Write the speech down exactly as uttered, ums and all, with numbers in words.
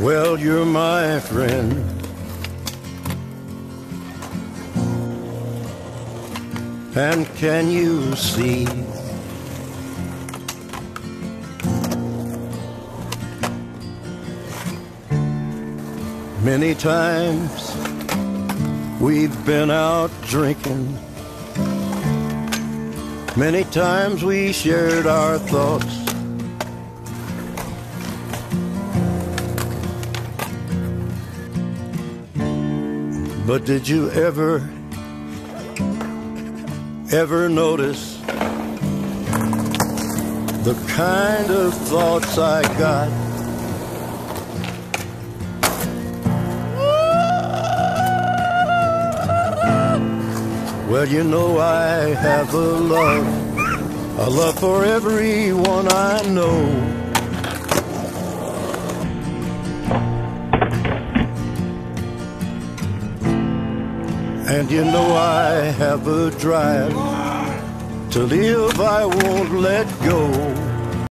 Well, you're my friend, and can you see many times we've been out drinking, many times we shared our thoughts, but did you ever, ever notice the kind of thoughts I got? Well, you know I have a love, a love for everyone I know. And you know I have a drive to live I won't let go.